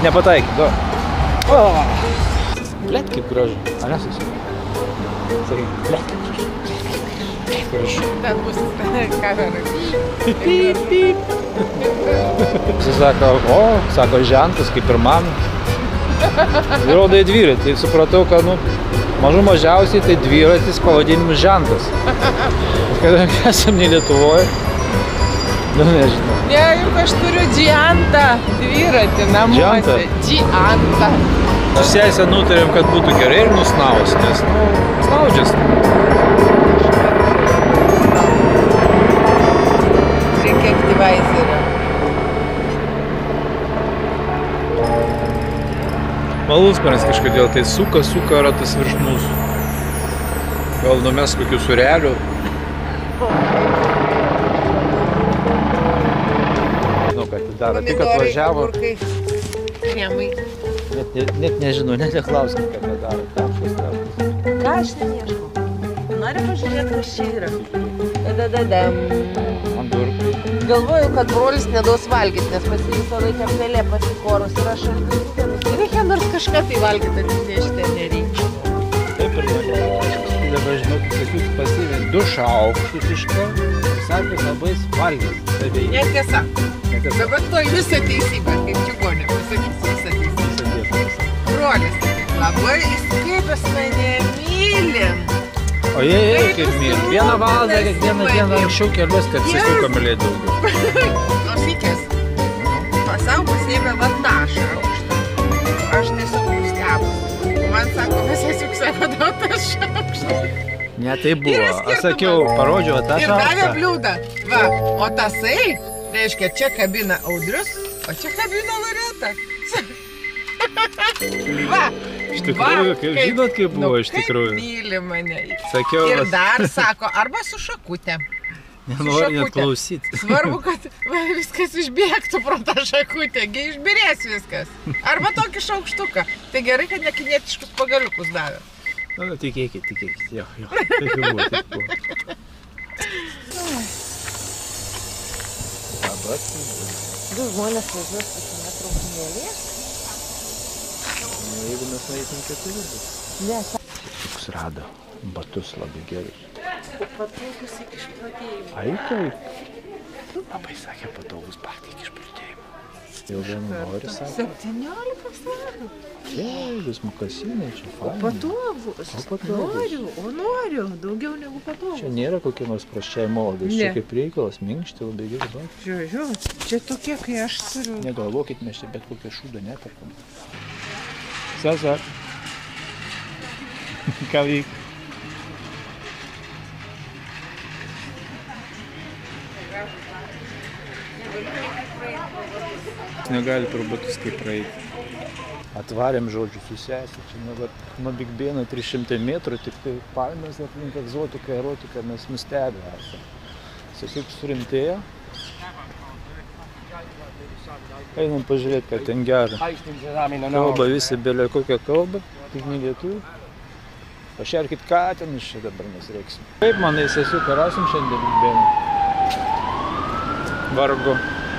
Nepataikė, du. Blet, kaip gražu. Ar nesusiu? Sakai, blet. Gražu. Ten bus kamera. Pyp, pyp. Jis sako, sako, žentas kaip ir man. Įrodai dviratį. Tai supratau, kad, mažų mažiausiai tai dviratis pavadinimas žentas. Kadangi esam ne Lietuvoje. Nežinau. Ne, juk aš turiu džiantą dviratį namuose. Džiantą. Su sesė nutarėm, kad būtų gerai ir nusnaus, nes, snaudžias. Reikia aktyvaizerio. Malūsparnis kažkodėl tai suka ratas virš mūsų. Gal numes kokių surelių. Žinau, kad daro, tik atvažiavo. Net nežinau, net neklausim, ką jie daro. Ką aš neieškau? Noriu pažiūrėti, kas čia yra. Dadadadam. Galvoju, kad brolis nedaus valgyti, nes pas jį visą laiką pelė pasikorus ir aš reikia nors kažką tai valgyti, atsinešti nereikia. Taip ir dabar žinau, sakyt, pasivė 2 šaukštus iš karto ir sakė, labai valgys. Netiesa. Dabar toj visą teisybę, kaip čigonė, pasakysiu visą teisybę. Brolis, labai jis kaip jis mane myli. O jie kaip myli. 1 valandą kiekvieną dieną anksčiau kelius, kad sėsiuką mylėti daugiau. Klausykės, pasau pasėmė vandašą aukštą. Aš tiesiog nustebus. Man sako, mes esiuk savo dautas šaukštą. Ne, tai buvo. Aš sakiau, parodžiau tą šaukštą. Ir davė bliūdą. Va, o tasai, reiškia, čia kabina Audrius, o čia kabina Loreta. Va, iš tikrųjų, kaip žinot, kaip buvo iš tikrųjų. Kaip myli mane. Sakiau, ir dar sako, arba su šakutė. Nenori net klausyti. Svarbu, kad viskas išbėgtų pro tą šakutę, išbirės viskas. Arba tokį šaukštuką. Tai gerai, kad nekinietiškus pagaliukus davė. Tikėkit. Jo. Taip buvo. Du žmonės važiuos pačiame traukinėlėje. Jeigu mes nueisim 4, bet... Ne. Toks rado batus labai gerus. Patogus iki išprotėjimo. Ai, taip. Labai sakė, patogus batai iki išprotėjimo. Jau vienu nori, sakė. 17 svarų. Vis mukasinai, čia fainai. Patogus. Noriu. Daugiau negu patogus. Čia nėra kokie nors praščiai molodai. Čia kaip reikalas, minkšti, labai geri batai. Žiūrėjau, čia tokie, kai aš turiu. Negalvokit, mes čia bet kokią šūdą neperkam. Sesa. Ką vyk? Negali per batus kaip praeiti. Atvarėm, žodžiu, su sesė. Čia nuo Big Beno 300 metrų, tik tai palmės aplink egzotika, erotika, mes nustebę esame. Tiesiog surimtėjo. Einam pažiūrėti, ką ten gera. Kalba visi belė kokią kalbą, tik ne lietuvių. Pašerkit katinus čia dabar mes reiksim. Kaip manai, sesiuką rasim šiandien Big Beną? Vargu.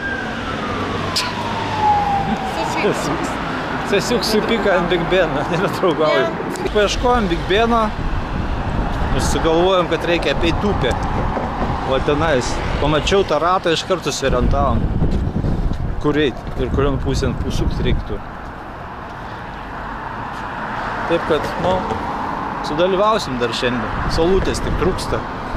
Sesiuk supika ant Big Beną, nebetraugauju. Paieškojom Big Beno ir sugalvojom, kad reikia apeit upę. O tenais pamačiau tą ratą, iš karto susiorientavom. Kur eit ir kurion pusėn sukt reiktų. Taip kad, sudalyvausim dar šiandien. Saulutės tik trūksta.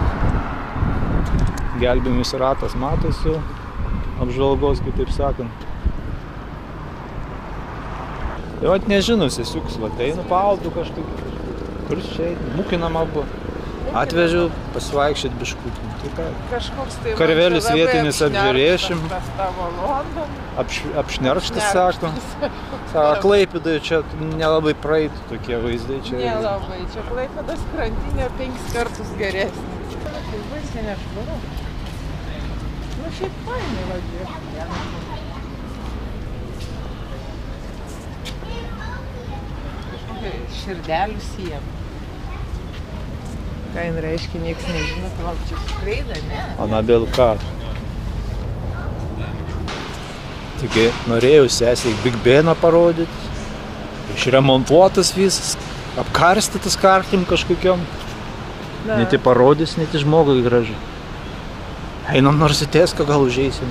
Gelbėmis ratas matosi, apžvalgos, kitaip sakant. Tai vat nežinau, sesiuks, vat einu paaldų kažkaip. Kur čia eit, mūkinam abu. Atvežiau pasivaikščiot biškutį. Kažkoks tai karvelis vietinis apžiūrėšim. Apšnerkštas, sako. Sako, Klaipėdoje čia nelabai praeitų tokie vaizdai. Nelabai, čia Klaipėdos krantinė 5 kartus geresnis. Tai baisiai nešvaru. Šiaip fainai važiuoju. Širdelių sienų. Ką jin reiškia, nieks nežino, gal čia skraida, ne? Anabel ką? Taigi norėjau sesiai Big Beną parodyti, išremontuotas visas, apkarstytas kartim kažkokiom. Net į parodys, net į žmogui gražu. Einam nors į Tesco, gal užeisim.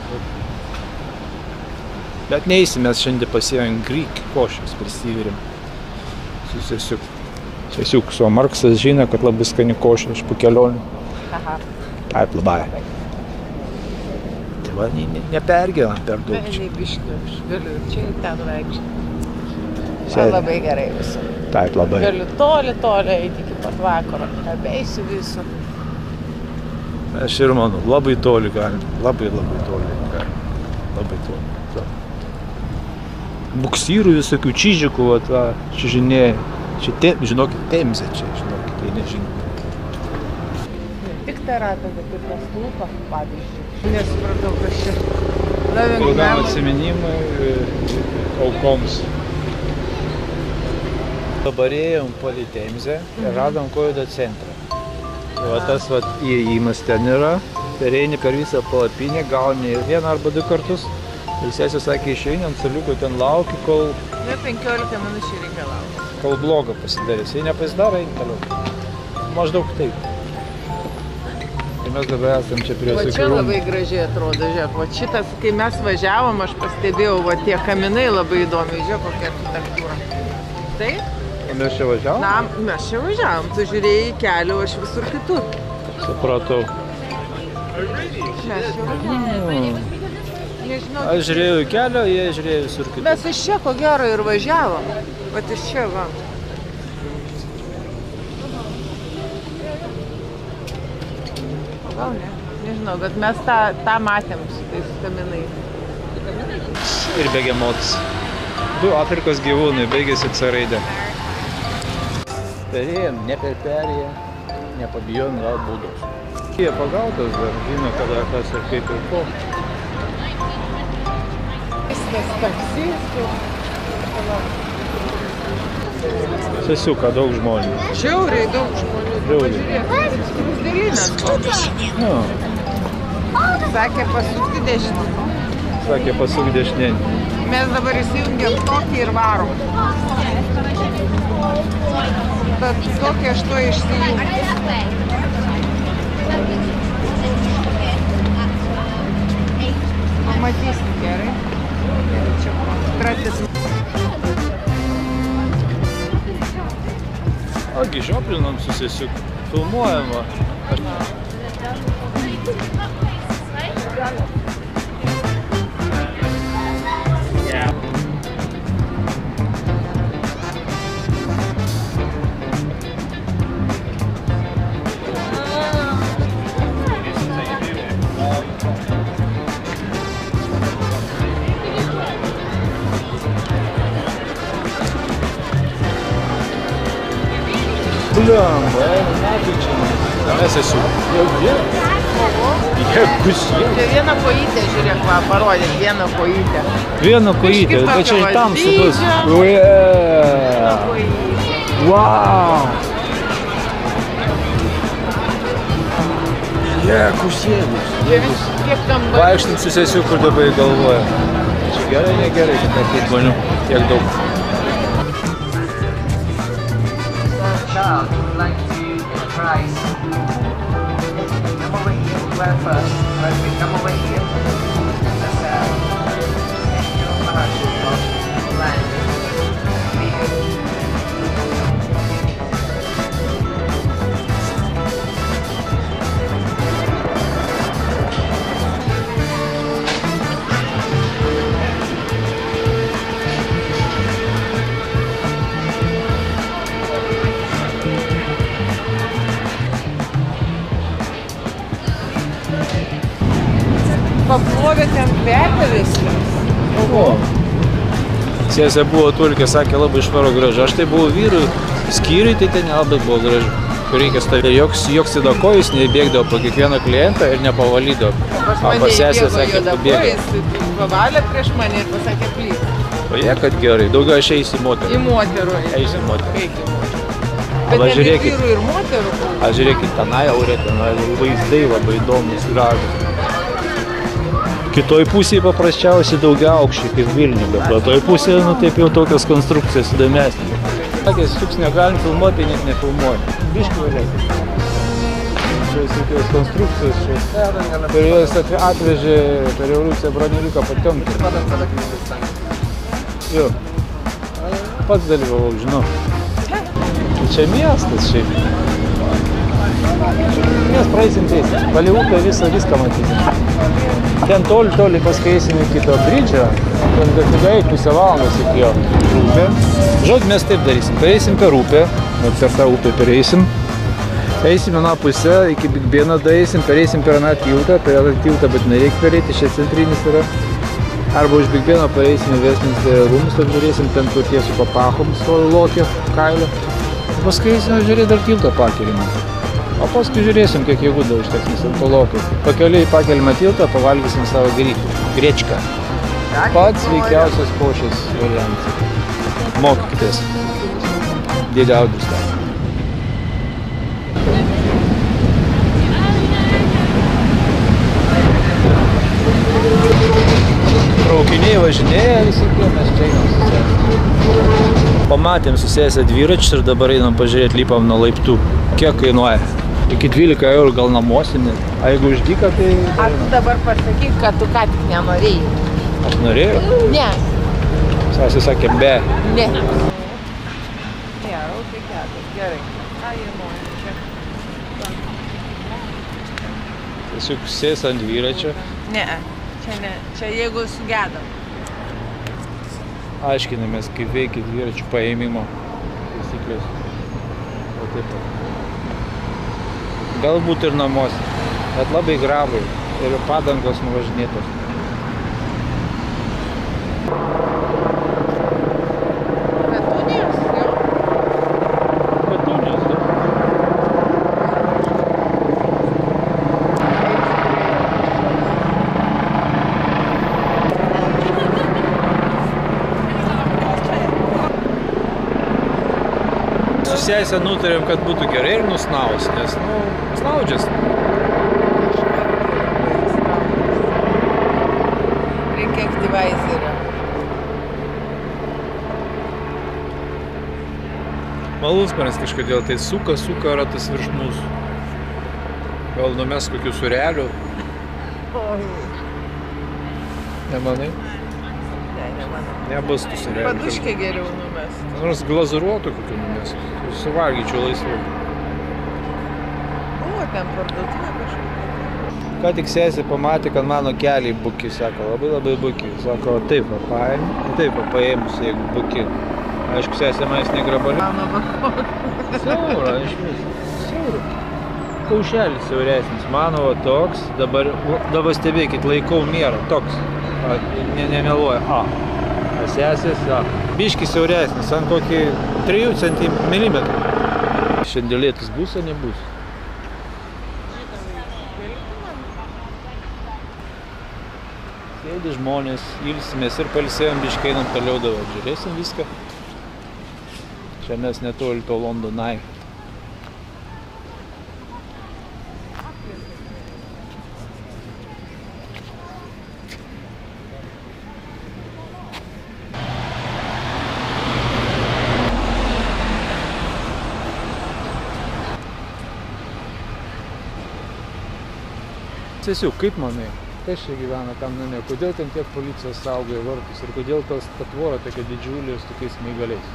Bet neįsim, mes šiandien pasiėmėm Greek košės, prisivyrim. Su sesiuk. Sesiuk su Marksas žino, kad labai skani košė iš po kelionių. Taip, labai. Tai va, nepergyvenam per daug čia. Biškiu, aš galiu ir čia ir ten vaikščioti. Labai gerai visų. Taip, labai. Galiu toli eiti iki pat vakaro. Abeisiu visų. Aš ir manau, labai toli galim. Labai toli galim. Labai toli. Buksyrų visokių čižikų, va, čižinėja. Čia, žinokit, Temzė čia, žinokit, tai nežinau. Tik tą ratą, bet ir tas stulpa, pavyzdžiui. Nesupratau, kas čia. Ilgam atsiminimai aukoms. Dabar ėjom palei Temzę ir radom Kovido centrą. Va tas va įėjimas ten yra. Per eini per visą palapinę, gauni vieną arba du kartus. Ir sesė sakė, išeini ant suoliuko, ten lauki, kol... Ne, 15 minučių reikia laukti. Kol blogo pasidarys. Jei nepasidaro, eini toliau. Maždaug taip. Ir mes dabar esam čia prie Va čia labai gražiai atrodo, žiūrėk. Va šitas, kai mes važiavom, aš pastebėjau, va tie kaminai labai įdomi, žiūrėk, kokia architektūra. Taip? Mes čia važiavom? Na, mes čia važiavom. Tu žiūrėjai kelių, aš visur kitur. Supratau. Mes čia važiavom. Nežinau. Aš žiūrėjau į kelią, jie žiūrėjo visur kitur. Mes iš čia ko gero ir važiavom. Vat iš čia, va. Gal ne? Nežinau, bet mes tą matėm su tais kaminais. Ir begemotas. Du Afrikos gyvūnai, baigėsi C raidė. Perėjom, ne per perėję, nepabijom gal būdos. Jie pagautas dar, žino, kada kas ir kaip ir ko. Tas taksys. Sesiuka, daug žmonių. Žiauriai daug žmonių. Žiauriai. Skruzdėlynas koks. Sakė pasukti dešinį. Sakė pasuk dešinėn. Mes dabar įsijungiam tokį ir varom. Bet tokį aš to išsijungiu. Pamatysim gerai. Čia kratis. Agi žioplinam su sesiuk. Filmuojam va. Bliam, natai čia. Mes esu. Jėgus jie. Čia vieną kojytę, žiūrėk, va, parodėt, vieną kojytę. Vieną kojytę, bet čia tamsu bus. Wow! Jėgus jėgus. Kiek tam Vaikštant su sesiu, kur dabar galvoja. Čia gerai, negerai, kad tiek žmonių, tiek daug. Child would like to get a prize. Come over here, we'll go first. Perfect, come over here. That's thank you, parachute, landing. Paplovė ten kvepia viskas. O. Sesė buvo tulkė, sakė, labai švaro gražu. Aš tai buvau vyrų skyriui, tai ten nelabai buvo gražu. Kur reikia stovėti. Joks įdakojus neįbėgdavo po kiekvieną klientą ir nepavalydavo. Pas sesė sakė, pabėgė. Pavalė prieš mane ir pasakė plyt. O jie, kad gerai. Daugiau aš eisiu į moterų. Į moterų. Eisiu į moterų. Kaip į moterų. Bet ten ir vyrų ir moterų. Aš žiūrėkit, tenai aurė, tenai vaizdai labai įdomus, gražus. Kitoj pusėje paprasčiausiai daugiaaukščiai kaip Vilniuje, bet kitoj pusėje, nu taip jau tokios konstrukcijos įdomesnės. Sakės, suks negalim filmuoti, tai net nefilmuoju. Biški vėliau. Čia tokios konstrukcijos, čia per juos atvežė per revoliuciją Broniuliuką Potiomkiną. Jo. Pats dalyvavau, žinau. Čia miestas šiaip. Mes praeisim teisės. Palei upę viską matysim. Ten toli paskui eisim iki to bridžio. Ten befigai pusę valandos iki jo. Upė. Žodžiu, mes taip darysim. Pereisim per upę. Per tą upę pereisim. Eisim vieną pusę, iki Big Beno daeisim. Pereisim per aną tiltą. Per aną tiltą, bet nereik pereiti. Šia centrinis yra. Arba už Big Beno pareisim į Westminsterio rūmus. Apžiūrėsim ten, kur tie su papachom stovi lokio kailio. Paskui eisim apžiūrėti dar tiltą pakelimą. O paskui žiūrėsim, kiek jėgų dar užteksnis ant to lokio. Pakeliui pakelime tiltą, pavalgysim savo grečką. Pats sveikiausias košės variantas. Mokykitės. Dėdė Audrius tą. Traukiniai važinėja visi, mes čia einam susėsti. Pamatėm susėsę dviračius ir dabar einam pažiūrėti, lipam nuo laiptų. Kiek kainuoja? Iki 12 eurų gal namuosim net. A jeigu už dyką, tai... Ar tu dabar pasakyk, kad tu ką tik nenorėjai? Aš norėjau? Ne. Sasė sakė, be. Ne. Ne, rautai ketas, gerai. Ką jie nori čia? Tiesiog sės ant dviračio. Ne, čia ne. Čia jeigu sugedam. Aiškinamės, kaip veikia dviračių paėmimo taisyklės. O taip. Galbūt ir namuose, bet labai grabai ir padangos nuvažinėtos. Petunijos, jau? Petunijos, jau. Susėsę nutarėm, kad būtų gerai ir nusnaus, nes, snaudžias. Reikia aktyvaizerio. Malūnsparnis kažkodėl tai suka ratas virš mūsų. Gal numes kokių surelių? Nemanai? Ne, nemanau. Nebus tų surelių. Paduškė geriau numes. Nors glazuruotų kokių numes. Suvalgyčiau laisvai. O, ten parduotuvė kažkokia. Ką tik sesė pamatė, kad mano keliai buki, sako, labai buki. Sako, taip, paėmus, jeigu buki. Aišku, sesė manęs negrabali. Mano bakot. Siaura, iš vis. Siaura. Kaušelis siauresnis. Mano toks, dabar stebėkit, laikau mierą, toks. Nemeluoja. A sesės, biški siauresnis, ant kokį 3 cm. Šiandėlėtis bus, ar nebus? Sėdi žmonės, ilsimės ir pailsėjom, biškai einam toliau dabar. Žiūrėsim viską. Čia mes netoli to Londonai. Tiesiog, kaip manai, kas čia gyvena tam name, kodėl ten tiek policijos saugoja vartus ir kodėl tas tvora tokia didžiulė su tokiais smaigalais?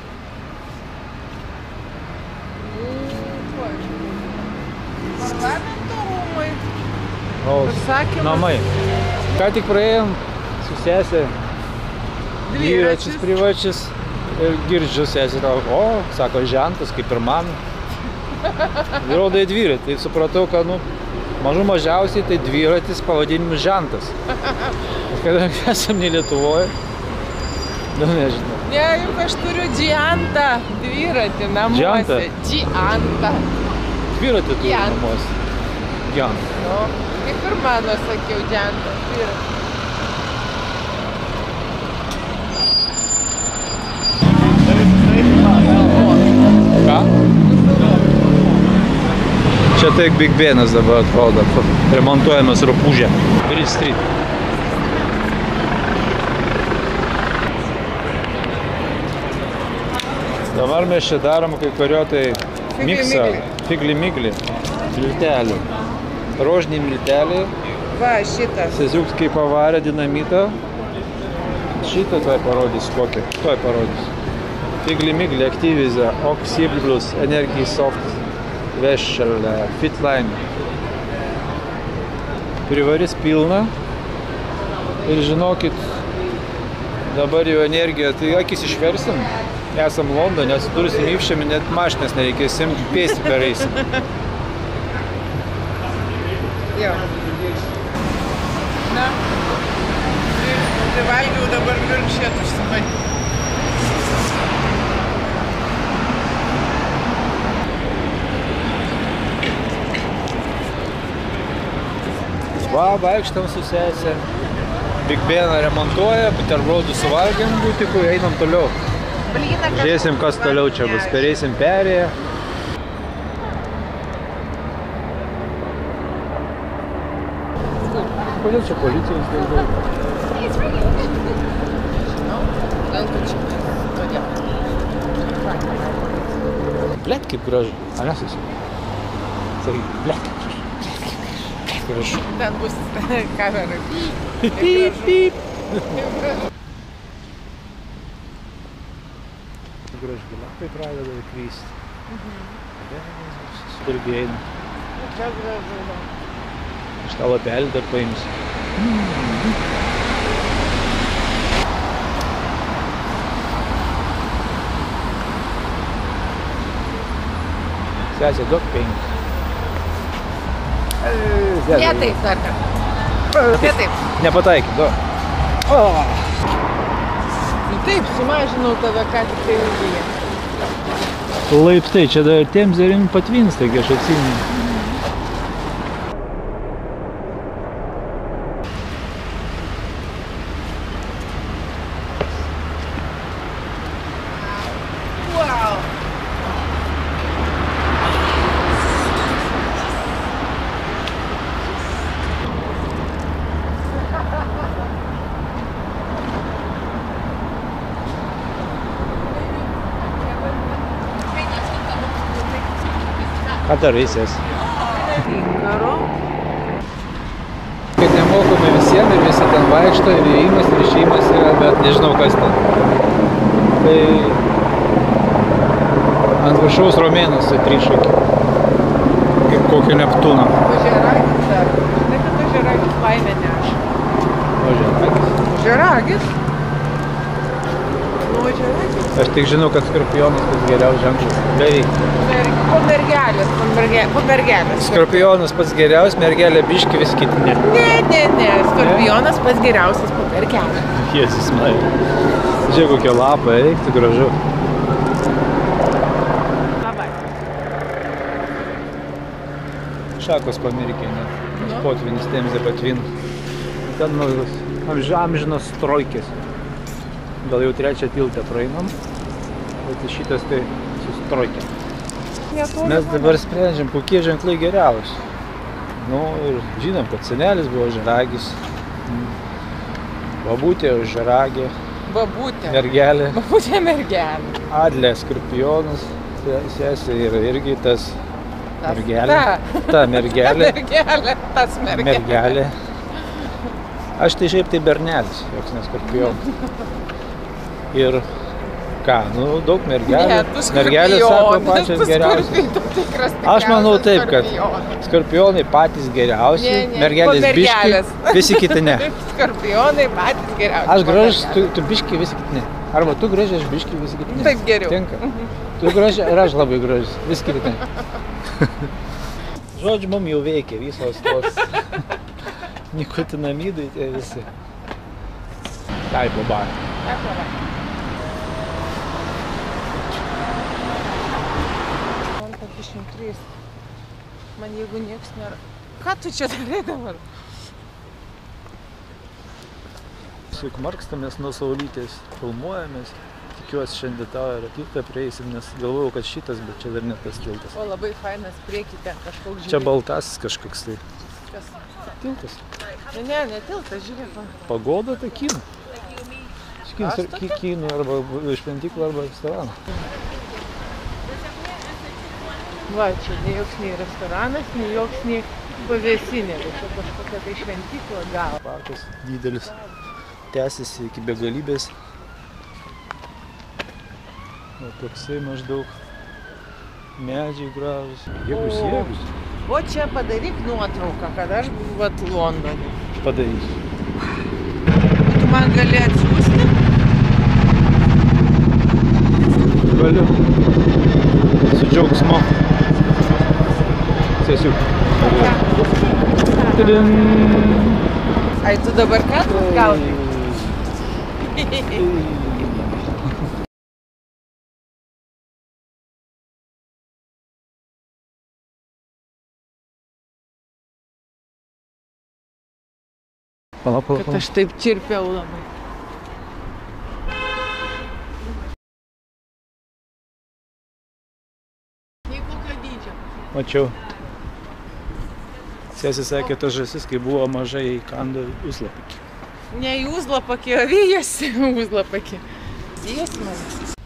Parlamento rūmai. O, Užsakymas. namai. Ką tik praėjom su sesė dviračius privačius ir girdžiu sesė, o, sako, žentas kaip ir man. Rodai dviratį, tai supratau, kad, mažiausiai tai dviratis pavadinimas žentas. Kadangi esam ne Lietuvoje, nežinau. Ne, juk aš turiu džiantą dviratį namuose. Džiantą. Dviratį turiu namuose. Džiantą. Nu, kaip ir mano, sakiau, džiantą dviratį. Ką? Čia taip Big Benas dabar atrodo, remontuojamas Rupūžė, Bridge Street. Dabar mes čia darom kai kurio tai miksą. Figli migli. Miltelį. Rožiniai milteliai. Va, šitas. Seziuks kaip pavarė dinamitą. Šitą tuoj parodys kokį. Tuoj parodys. Figli migli aktyvizė. Oksiblus, Energy Soft, Vešel, Fitline. Privaris pilna. Ir žinokit, dabar jau energija, tai akis išversim. Esam Londone, atsidursim įvšėmi, net mašinas nereikės imti, pėsti pereisim. Jo. Na, privalgiau dabar virkšėt užsimai. Va, vaikštam su sesė. Big Beną remontuoja, buterbrodų suvalgėm butikui, einam toliau. Žiūrėsim, kas toliau čia bus. Pereisim perėję. Kodėl čia policijos daugiau? Gal tu čia todėl. Blet, kaip gražu. Ar nesus? Sakyk, blet. Gražu. Ten bus kamera. Pip, pip. Gražu, lapai pradeda įkrysti. Irgi eina. Čia gražu. Aš tą lapelį dar paimsiu. Sesė, duok 5. Ne taip, dar kartą. Ne taip. Nepataikyk, duok. Nu taip, sumažinau tave ką tik tai ilgyje. Laiptai, čia dar Temzerin patvins, taigi aš atsimenu. Wow. Ką darysies? Inkaro. Kad nemokome visiems ir visi ten vaikšto ir įėjimas ir išėjimas yra, bet nežinau kas ten. Tai ant viršaus romėnas tai trišakį. Kaip kokio Neptūno. Ožiaragis dar. Žinai, kad ožiaragis laimę neša. Ožiaragis? Ožiaragis? Nu, ožiaragis. Aš tik žinau, kad skorpionas pats geriausias ženklas. Beveik. Po mergelės. Skorpionas pats geriausias, mergelė biški, visi kiti ne. Ne. Skorpionas pats geriausias po mergelę. Jėzus Marija. Žiūrėk, kokie lapai, eik, tai gražu. Labai. Šakos pamirkė net. Potvinis Temzė patvin. Ten amžinos trojkės. Gal jau trečią tiltą praeinam. Bet šitas tai sustrojkė. Mes dabar sprendžiam, kokie ženklai geriausi. Nu, ir žinom, kad senelis buvo ožiaragis. Babutė ožiaragė. Babutė. Mergelė. Babutė mergelė. Adlė skorpionas. Sesė yra irgi tas mergelė. Ta mergelė. Mergelė. Tas mergelė. Mergelė. Aš tai šiaip tai bernelis, joks neskorpionas. Ir ką, nu daug mergelė. Mergelė sako pačios geriausias. Aš manau taip, kad skorpionai patys geriausi, mergelės biški, visi kiti ne. Skorpionai patys geriausi. Aš gražus, tu biški, visi kiti ne. Arba tu gražiai, aš biški, visi kiti ne. Taip geriau. Tinka. Tu gražiai ir aš labai gražus, visi kiti ne. Žodžiu, mum jau veikia visos tos nikotinamidai tie visi. Taip, baba. Taip, baba. 53. Man jeigu nieks nėra. Ką tu čia darai dabar? Juk markstamės nuo saulytės, filmuojamės. Tikiuosi šiandien tau ir tiltą prieisim, nes galvojau, kad šitas, bet čia dar ne tas tiltas. O labai fainas priekį ten kažkoks žiūrėk. Čia baltasis kažkoks tai. Kas? Tiltas. Ne tiltas, žiūrėk. Pagoda tai kinų. Kinų arba šventykla arba restoraną. Va, čia ne joks nei restoranas, ne joks nei pavėsinė, bet čia kažkokia tai šventykla gal. Parkas didelis, tęsiasi iki begalybės. O toksai maždaug medžiai gražus. Jėgus. O čia padaryk nuotrauką, kad aš vat Londone. Padarysiu. Tu man gali atsiųsti? Galiu. Su džiaugsmu. Sėsiu. Ai, tu dabar kadrus gauni? Palauk. Kad aš taip čirpiau labai. Nei kokio dydžio. Mačiau. Sesė sakė, ta žąsis, kai buvo mažai įkando uzlapakį. Ne į uzlapakį, o vėjasi uzlapakį. Vėjas man.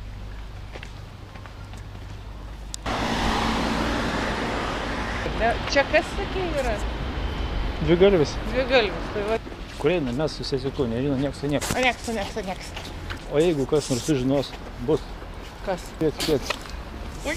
Čia kas sakė yra? Dvigalvis. Dvigalvis, tai va. Kur eina, mes su sesiuku, nežino nieks. O nieks. O jeigu kas nors sužinos, bus. Kas? Kiet. Ui.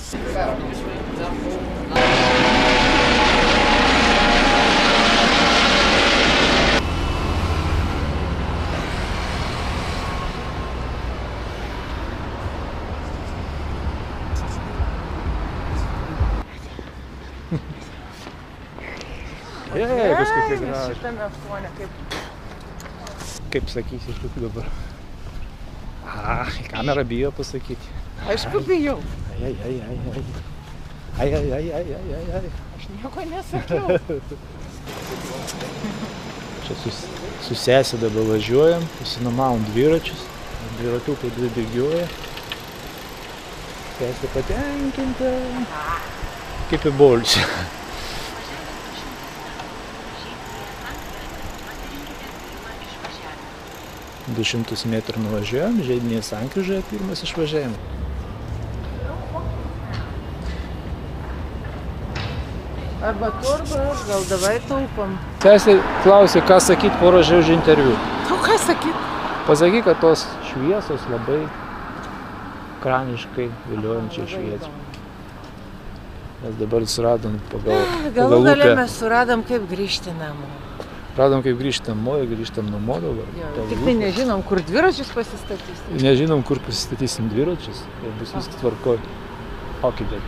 Jeigus kokie gražūs. Šitame fone kaip... Kaip sakysi iš tokių dabar? Kamera bijo pasakyti. Aišku, bijau. Ai. Aš nieko nesakiau. Čia su sesė dabar važiuojam, pasinumavom dviračius. Dviratukai dvi bėgioja. Sesė patenkinta. Kaip į bolčią. 200 metrų nuvažiuojam, Žiedinės sankryžoje pirmas išvažiavimas. Arba tu, arba aš, gal davai taupam. Sesė klausė, ką sakyt porą žodžių interviu. Tu ką sakyt? Pasakyk, kad tos šviesos labai kraniškai viliojančiai šviečia. Mes dabar suradom pagal upę. Galų gale mes suradom, kaip grįžti namo. Radom, kaip grįžti namo ir grįžtam namo dabar. Tik tai nežinom, kur dviračius pasistatysim. Nežinom, kur pasistatysim dviračius. Ir bus viskas tvarkoj. Okei.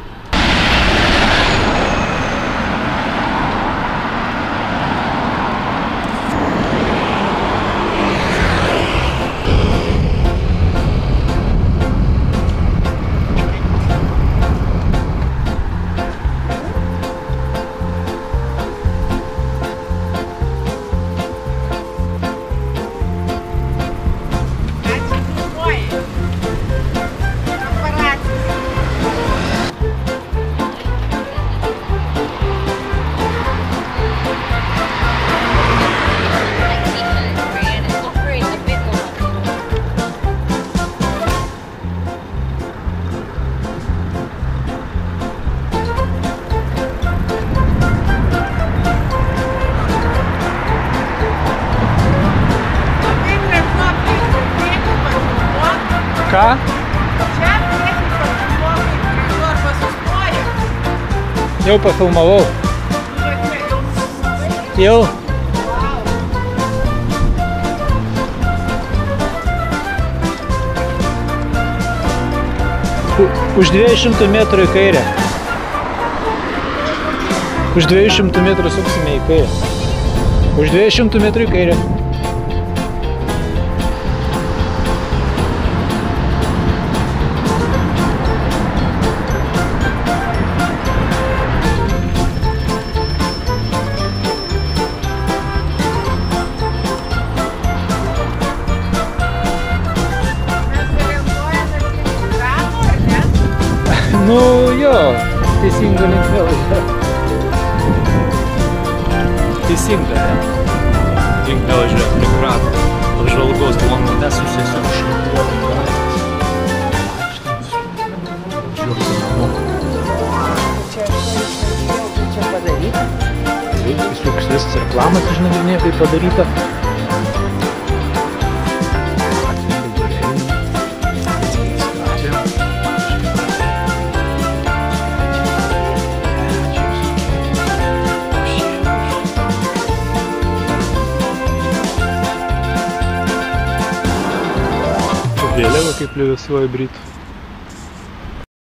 Ką? Čia priekį pafilmuokai gražu arba sustoja. Jau pafilmavau. Jau. Už 200 metrų į kairę. Už 200 metrų suksime į kairę. Už 200 metrų į kairę. Nu jo, teisinga linkme važiuoja. Teisinga, ne? Linkme važiuoja, link rato. Apžvalgos Londone su sesiu šiltuoju. Važiuosim namo. Čia Suks visas reklamas išnagrinėja, kaip padaryta. Vėliava kaip plevėsuoja Britų.